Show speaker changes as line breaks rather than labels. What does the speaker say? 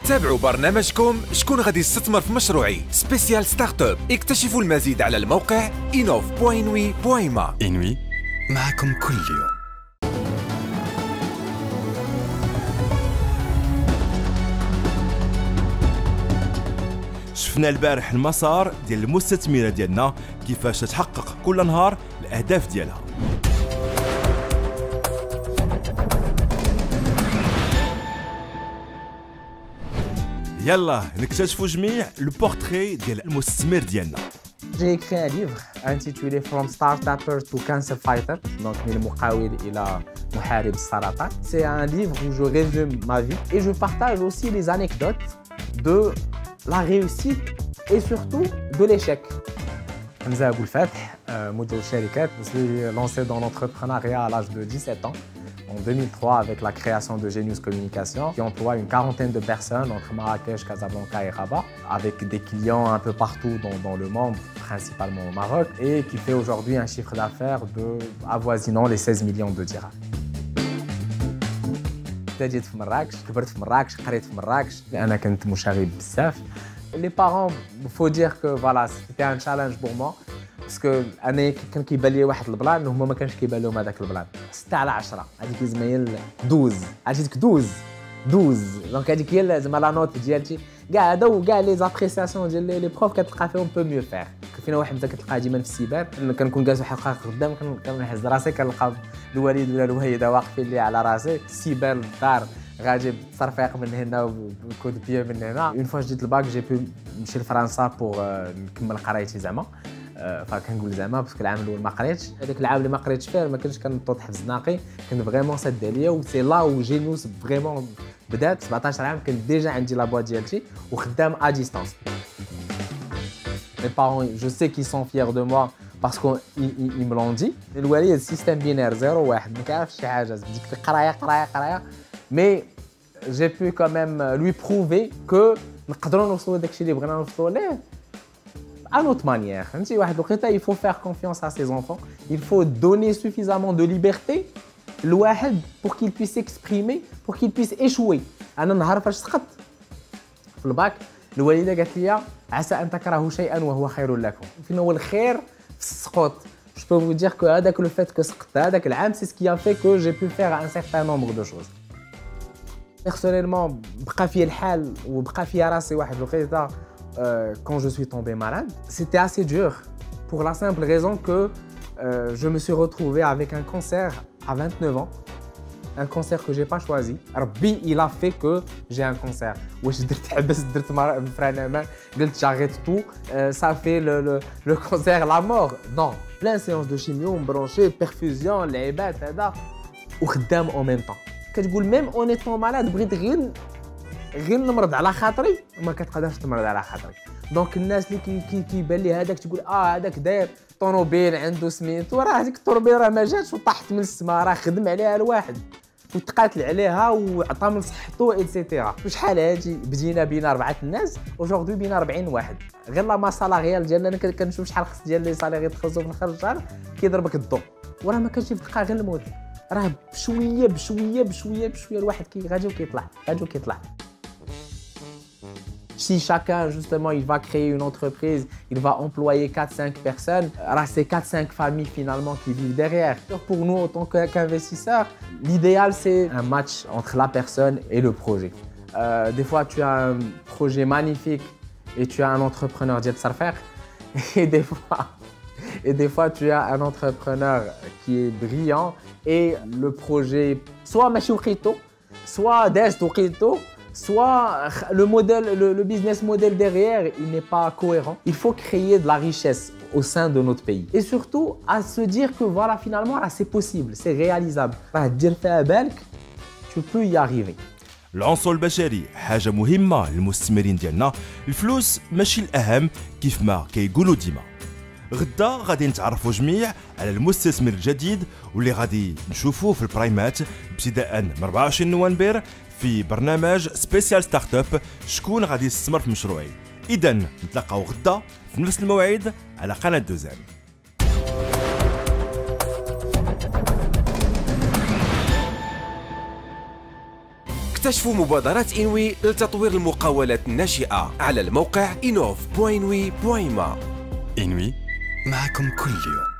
تابعوا برنامجكم شكون غادي يستثمر في مشروعي سبيسيال ستارت اب. اكتشفوا المزيد على الموقع inov.inwi.ma.
إنوي معكم كل يوم. شفنا البارح المسار ديال المستثمرة ديالنا كيفاش تحقق كل نهار الأهداف ديالها. يلا نكتشفوا جميع البورتري ديال المستثمر ديالنا.
J'ai écrit un livre intitulé From Startupper to Cancer Fighter, donc من المقاول إلى محارب السرطان. C'est un livre où je résume ma vie et je partage aussi les anecdotes de la réussite et surtout de l'échec. Hamza Abou Fateh, مدير شركات. Je suis lancé dans l'entrepreneuriat à l'âge de 17 ans. En 2003, avec la création de Genius Communication, qui emploie une quarantaine de personnes entre Marrakech, Casablanca et Rabat, avec des clients un peu partout dans le monde, principalement au Maroc, et qui fait aujourd'hui un chiffre d'affaires avoisinant les 16 millions de dirhams. جيت في مراكش، كبرت في مراكش، قريت في مراكش، أنا كنت مشاغب بزاف. Les parents, il faut dire que voilà, c'était un challenge pour moi. باسكو انا كان كيبان لي واحد البلان هما ما كانش كيبان لهم هذاك البلان 6 على 10 هذيك الزمايل 12 عرفتك 12 دونك هذيك هي زعما لا نوت ديالتي كاع هذا وكاع لي زابريسياسيون ديال لي بروف كتلقى فيهم بو ميو فير. فينا واحد بدا كتلقاه ديما في السيبر كنكون جالس واحد الحلقه قدام كنحس راسي كنلقى الوالد ولا الوالده واقفين لي على راسي السيبر الدار غادي بالصرفيق من هنا وكود بيا من هنا. اون فوا جيت الباك جي بو نمشي لفرنسا بوغ نكمل قرايتي زعما فكنقول زعما باسكو العام الاول ما قريتش هذاك العام اللي ما قريتش فيه ما كنتش كنطوط حفظ ناقي كنت فريمون سد عليا و سي لا و جينيوس فريمون بدات 17 عام كنت ديجا عندي لا بواط ديالتي وخدام ا ديستانس. مي بارون جو سي كي سون فيير دو موا باسكو ils me l'ont dit. الوالد سيستم بينير 0 1 ما كيعرفش شي حاجه ديك القرايه مي جي بو كو ميم لوي بروفي كو نقدروا نوصلوا داكشي اللي بغينا نوصلوا ليه à notre manière. Il faut faire confiance à ses enfants. Il faut donner suffisamment de liberté pour qu'il puisse s'exprimer, pour qu'il puisse échouer. أنا نهار فاش سقطت في الباك الوالدة قالت لي عسى أن تكرهوا شيئا وهو خير لكم. فين هو الخير في السقوط. Je peux vous dire que هذاك le fait que سقطت هذاك العام c'est ce qui a fait que j'ai pu faire un certain nombre de choses. Personnellement بقى فيا الحال وبقى فيا راسي واحد الوقيته. Quand je suis tombé malade, c'était assez dur pour la simple raison que je me suis retrouvé avec un cancer à 29 ans, un cancer que j'ai pas choisi. Rabbi, il a fait que j'ai un cancer. واش درت حبس درت فرانما قلت j'arrête tout, ça fait le cancer la mort. Non, plein séance de chimio, branché, perfusion, العبات هذا وخدام en même temps. كتقول même en étant malade بغيت غير نمرض على خاطري ما كتقدرش تمرض على خاطري. دونك الناس اللي كيبان لي هذاك تقول هذاك داير طوموبيل عنده سميتو راه هذيك الطوموبيل راه ما جاتش وطاحت من السماء راه خدم عليها الواحد وتقاتل عليها وعطى من صحته ايتترا. شحال هادي بدينا بينا 4 الناس اوجوردي بينا 40 واحد. غير لا ما سالاريال ديالنا انا كنشوف شحال خص ديال لي سالاري يتخلصوا في اخر الشهر كيضربك الضو وراه ما كانش تلقى غير الموت راه بشويه الواحد غادي وكيطلع. Si chacun, justement, il va créer une entreprise, il va employer 4-5 personnes, c'est 4-5 familles finalement qui vivent derrière. Pour nous, en tant qu'investisseurs, l'idéal, c'est un match entre la personne et le projet. Des fois, tu as un projet magnifique et tu as un entrepreneur Jet Sarfer. Et des fois, tu as un entrepreneur qui est brillant et le projet, soit Machoukhito, soit Destoukhito, soit le business model derrière, il n'est pas cohérent. Il faut créer de la richesse au sein de notre pays. Et surtout, à se dire que voilà, finalement, là, c'est possible, c'est réalisable. Tu peux y arriver.
العنصر البشري حاجة مهمة للمستثمرين ديالنا. الفلوس ماشي الأهم كيف ما كيقولوا ديما. غدا غادي نتعرفوا جميع على المستثمر الجديد واللي غادي نشوفوه في البرايمات ابتداء من 24 نوفمبر في برنامج سبيسيال ستارت اب. شكون غادي يستثمر في مشروعي؟ اذا نتلاقاو غدا في نفس الموعد على قناه دوزان.
اكتشفوا مبادرات إنوي لتطوير المقاولات الناشئة على الموقع innov.wi.ma.
إنوي معكم كل يوم.